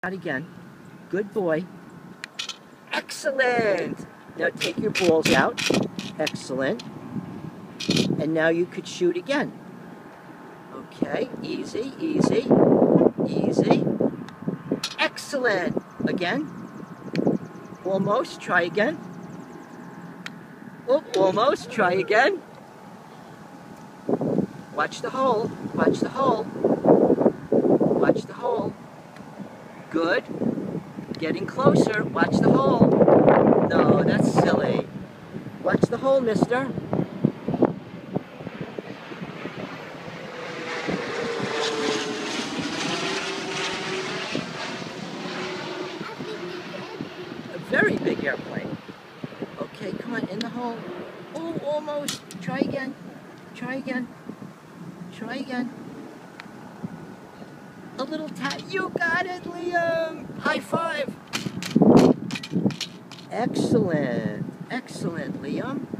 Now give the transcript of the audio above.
Out again. Good boy. Excellent. Now take your balls out. Excellent. And now you could shoot again. Okay, easy, easy, easy. Excellent. Again. Almost. Try again. Oh, almost. Try again. Watch the hole. Watch the hole. Watch the hole. Good. Getting closer. Watch the hole. No, that's silly. Watch the hole, mister. A very big airplane. Okay, come on, in the hole. Oh, almost. Try again. Try again. Try again. A little tap. You got it, Liam. High five. Excellent. Excellent, Liam.